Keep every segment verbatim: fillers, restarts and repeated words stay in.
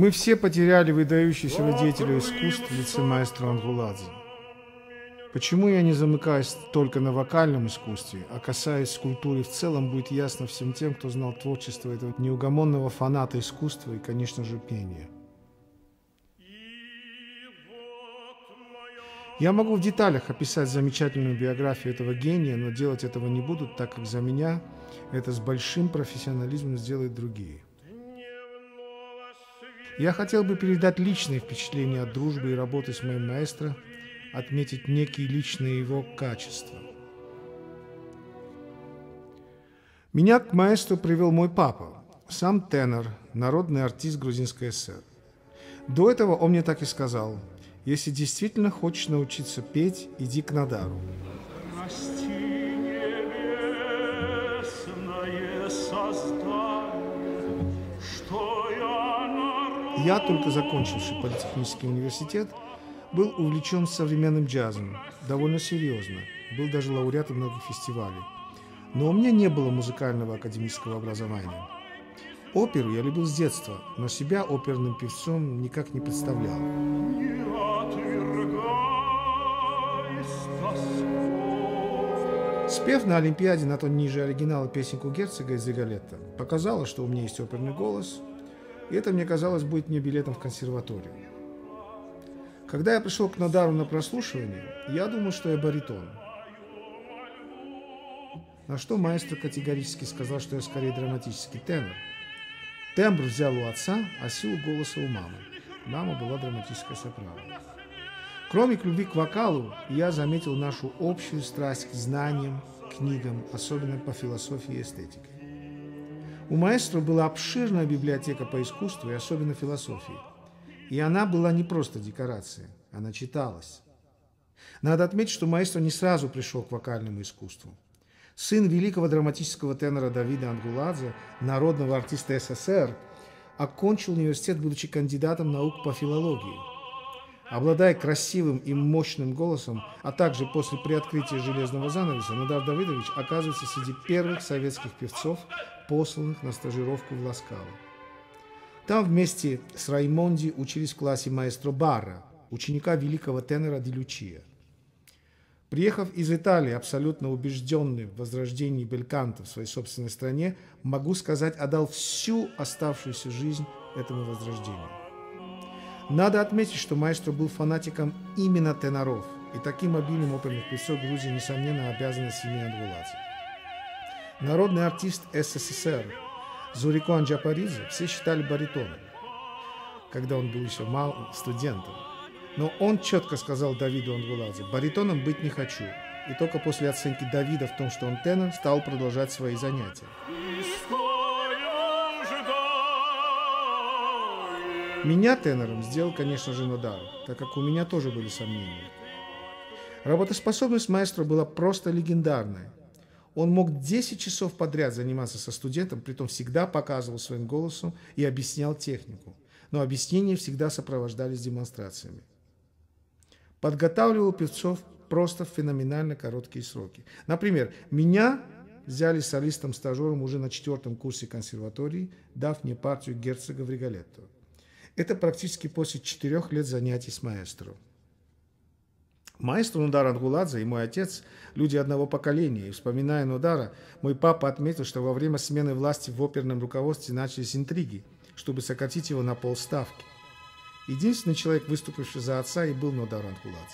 Мы все потеряли выдающегося деятеля искусств в лице маэстро Ангуладзе. Почему я не замыкаюсь только на вокальном искусстве, а касаясь скульптуры в целом, будет ясно всем тем, кто знал творчество этого неугомонного фаната искусства и, конечно же, пения. Я могу в деталях описать замечательную биографию этого гения, но делать этого не буду, так как за меня это с большим профессионализмом сделают другие. Я хотел бы передать личные впечатления от дружбы и работы с моим маэстро, отметить некие личные его качества. Меня к маэстро привел мой папа, сам тенор, народный артист Грузинской ССР. До этого он мне так и сказал: если действительно хочешь научиться петь, иди к Нодару. Я, только закончивший политехнический университет, был увлечен современным джазом, довольно серьезно, был даже лауреатом многих фестивалей. Но у меня не было музыкального академического образования. Оперу я любил с детства, но себя оперным певцом никак не представлял. Спев на Олимпиаде на тон ниже оригинала песенку Герцога из Риголетто показало, что у меня есть оперный голос, и это, мне казалось, будет мне билетом в консерваторию. Когда я пришел к Надару на прослушивание, я думал, что я баритон. На что маэстро категорически сказал, что я скорее драматический тенор. Тембр взял у отца, а силу голоса у мамы. Мама была драматическая сопрано. Кроме любви к вокалу, я заметил нашу общую страсть к знаниям, книгам, особенно по философии и эстетике. У маэстро была обширная библиотека по искусству и особенно философии. И она была не просто декорацией, она читалась. Надо отметить, что маэстро не сразу пришел к вокальному искусству. Сын великого драматического тенора Давида Ангуладзе, народного артиста СССР, окончил университет, будучи кандидатом наук по филологии. Обладая красивым и мощным голосом, а также после приоткрытия железного занавеса, Надар Давидович оказывается среди первых советских певцов, посланных на стажировку в Ласкало. Там вместе с Раймонди учились в классе маэстро Барра, ученика великого тенора Ди Лючия. Приехав из Италии, абсолютно убежденный в возрождении бельканто в своей собственной стране, могу сказать, отдал всю оставшуюся жизнь этому возрождению. Надо отметить, что маэстро был фанатиком именно теноров, и таким обилием оперных певцов Грузии, несомненно, обязана семье Ангуладзе. Народный артист СССР Зурикуан Джапаридзе все считали баритоном, когда он был еще малым студентом. Но он четко сказал Давиду Ангуладзе: баритоном быть не хочу. И только после оценки Давида в том, что он тенор, стал продолжать свои занятия. Меня тенором сделал, конечно же, Надар, так как у меня тоже были сомнения. Работоспособность маэстро была просто легендарной. Он мог десять часов подряд заниматься со студентом, притом всегда показывал своим голосом и объяснял технику. Но объяснения всегда сопровождались демонстрациями. Подготавливал певцов просто в феноменально короткие сроки. Например, меня взяли солистом-стажером уже на четвертом курсе консерватории, дав мне партию Герцога в Риголетто. Это практически после четырех лет занятий с маэстро. Маэстро Надар Ангуладзе и мой отец – люди одного поколения, и, вспоминая Надара, мой папа отметил, что во время смены власти в оперном руководстве начались интриги, чтобы сократить его на полставки. Единственный человек, выступивший за отца, и был Надар Ангуладзе.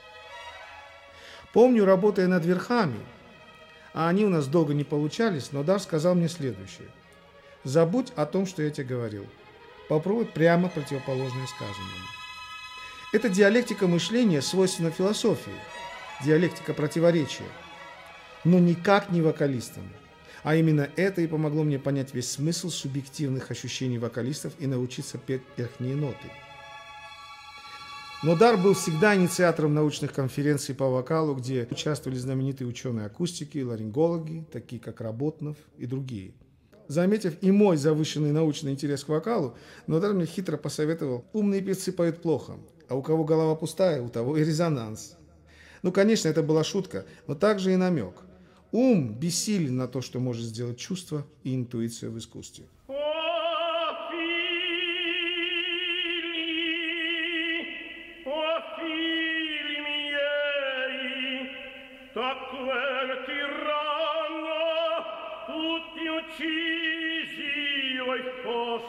Помню, работая над верхами, а они у нас долго не получались, Надар сказал мне следующее: «Забудь о том, что я тебе говорил. Попробуй прямо противоположное сказанному». Эта диалектика мышления свойственна философии, диалектика противоречия, но никак не вокалистам. А именно это и помогло мне понять весь смысл субъективных ощущений вокалистов и научиться петь верхние ноты. Надар был всегда инициатором научных конференций по вокалу, где участвовали знаменитые ученые акустики, ларингологи, такие как Работнов и другие. Заметив и мой завышенный научный интерес к вокалу, Надар мне хитро посоветовал: умные певцы поют плохо, а у кого голова пустая, у того и резонанс. Ну, конечно, это была шутка, но также и намек. Ум бессилен на то, что может сделать чувство и интуиция в искусстве.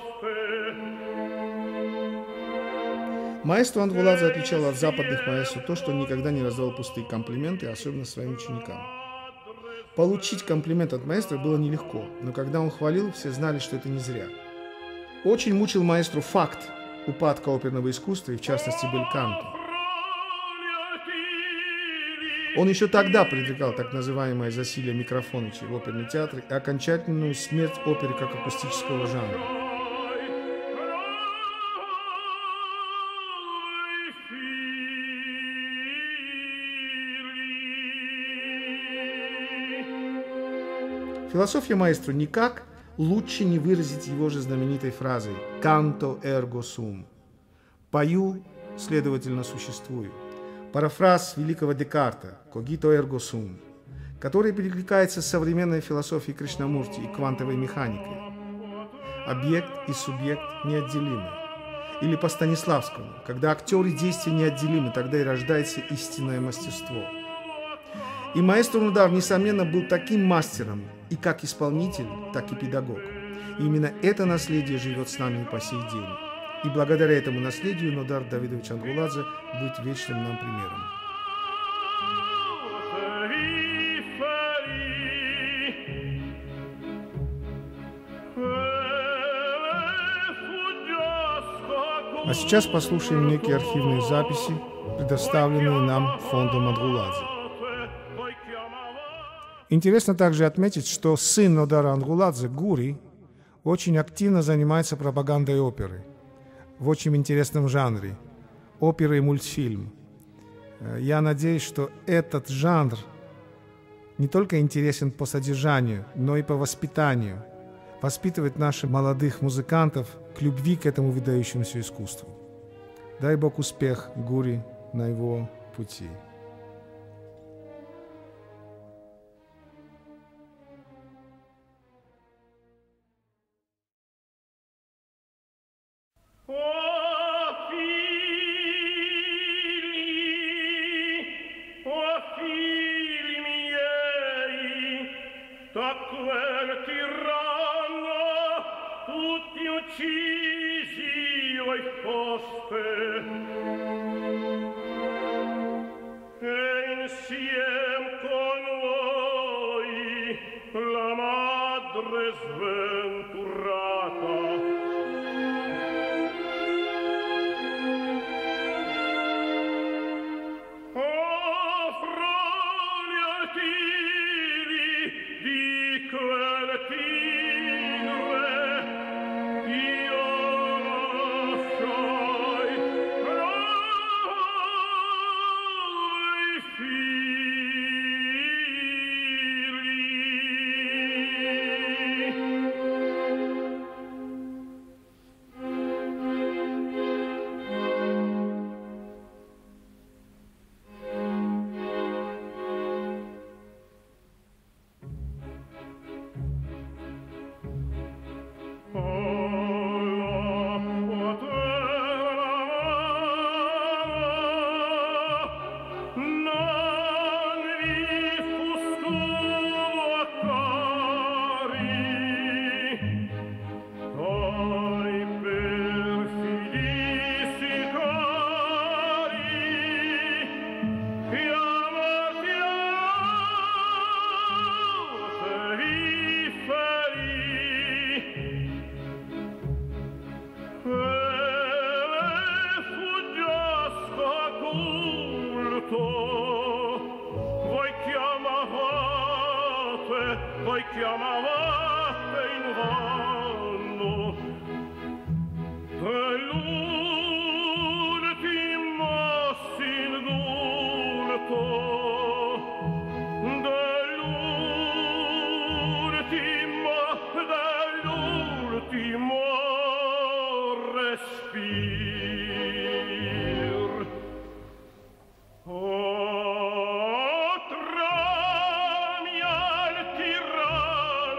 Маэстро Андруладзе отличал от западных маэстро то, что он никогда не раздавал пустые комплименты, особенно своим ученикам. Получить комплимент от маэстро было нелегко, но когда он хвалил, все знали, что это не зря. Очень мучил маэстро факт упадка оперного искусства, и в частности бельканто. Он еще тогда предрекал так называемое засилие микрофонычей в оперный театр и окончательную смерть оперы как акустического жанра. Философия маэстро никак лучше не выразить его же знаменитой фразой «canto ergo sum» – «пою, следовательно, существую». Парафраз великого Декарта «cogito ergo sum», который перекликается с современной философией Кришнамурти и квантовой механикой. Объект и субъект неотделимы. Или по Станиславскому, когда актер и действие неотделимы, тогда и рождается истинное мастерство. И маэстро Нудар, несомненно, был таким мастером и как исполнитель, так и педагог. И именно это наследие живет с нами и по сей день. И благодаря этому наследию Нодар Давидович Андруладзе будет вечным нам примером. А сейчас послушаем некие архивные записи, предоставленные нам фондом Андруладзе. Интересно также отметить, что сын Нодара Андруладзе, Гури, очень активно занимается пропагандой оперы в очень интересном жанре – опера и мультфильм. Я надеюсь, что этот жанр не только интересен по содержанию, но и по воспитанию, воспитывает наших молодых музыкантов к любви к этому выдающемуся искусству. Дай Бог успех Гури на его пути.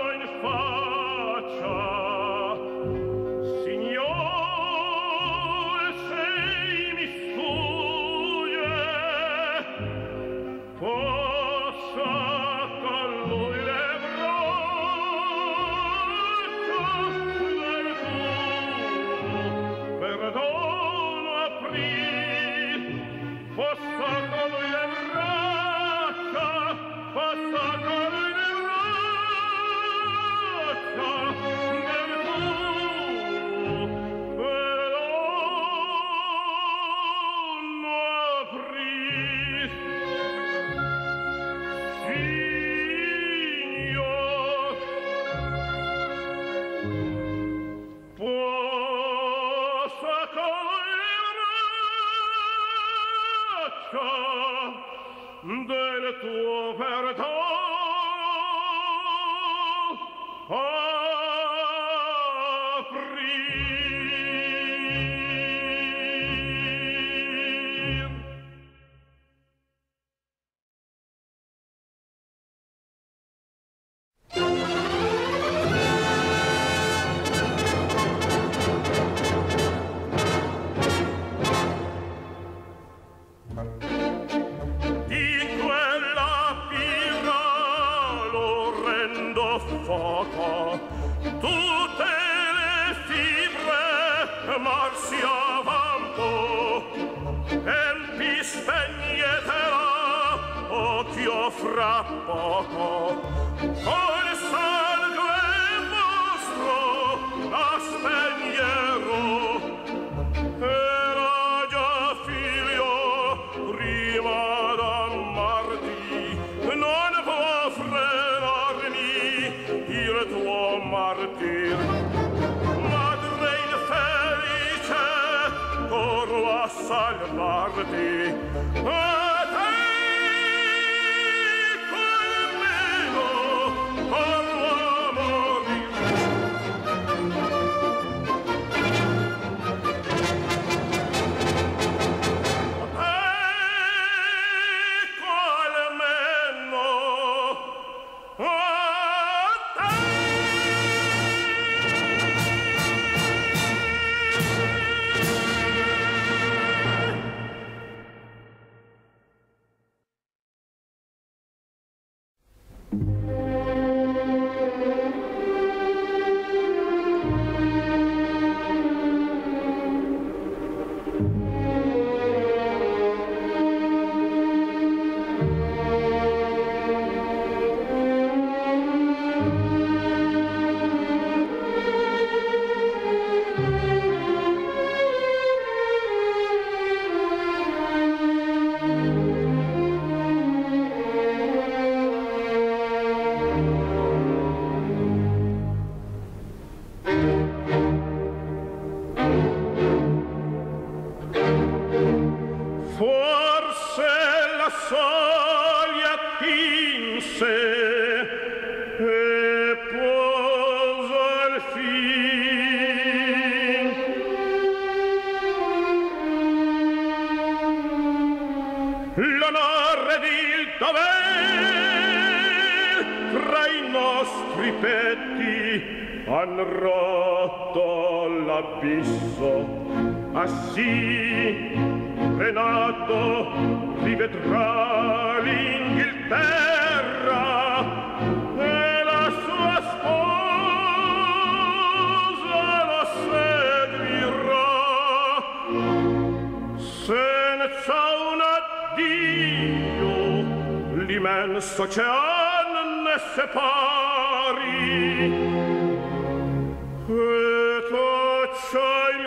Signor del tuo perdono fra poco col sangue mostro la spegnerò. Era già figlio prima d'ammarti, non può frenarmi il tuo martir. Madre infelice, corro a salvarti. Han rotto l'abisso, assì Renato rivedrà l'Inghilterra e la sua sposa lo seguirà senza un addio l'immenso oceano ne separi. E toccia il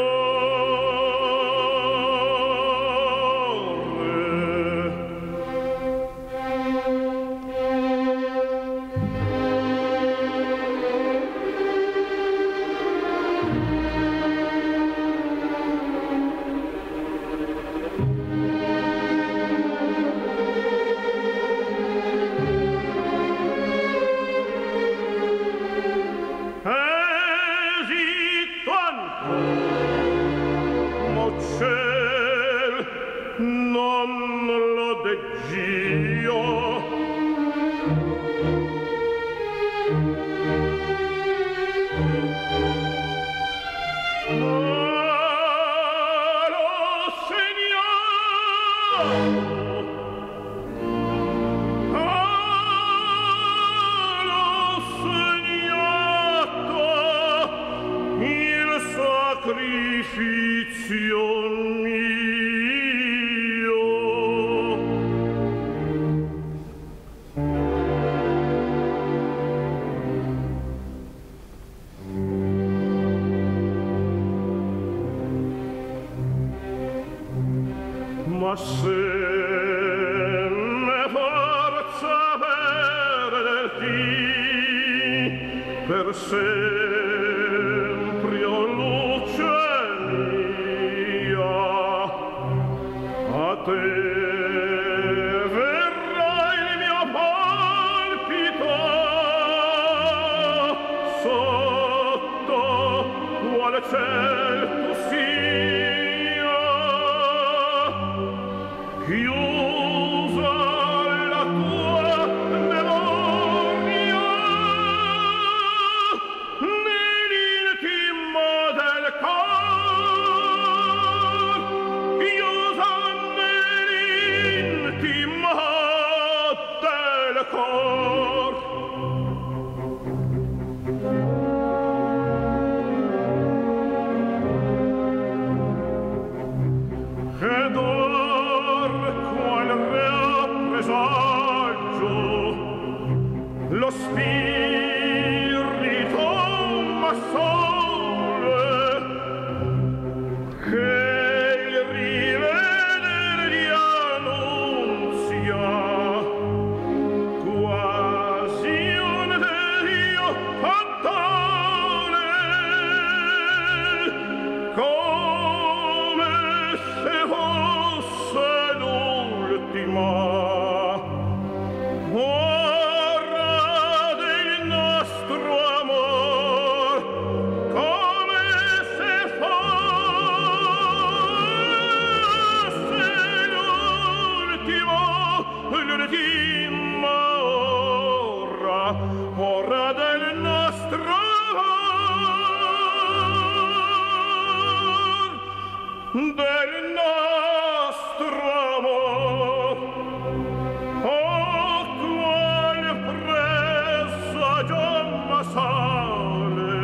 ma se me forza perderti per sempre, o luce mia, a te verrà il mio palpito sotto quale ciel tu sia, chiusa la tua memoria nell'intimo del cor, chiusa nell'intimo del cor. Ed or qual rea presaggio lo spirito m'assole che il riveder di annunzia quasi un delirio fatale, come se fosse l'ultima ora del nostro amor, come se fosse l'ultima, l'ultima ora, ora del nostro amor, del nostro amor. Oh, qual presagio m'assale,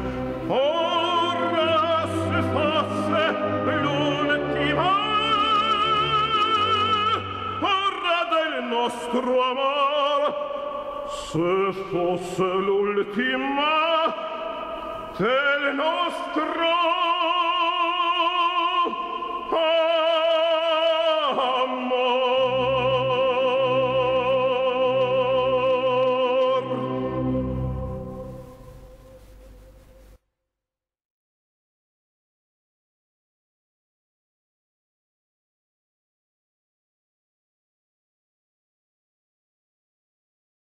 ora se fosse l'ultima ora del nostro amor, se fosse l'ultima del nostro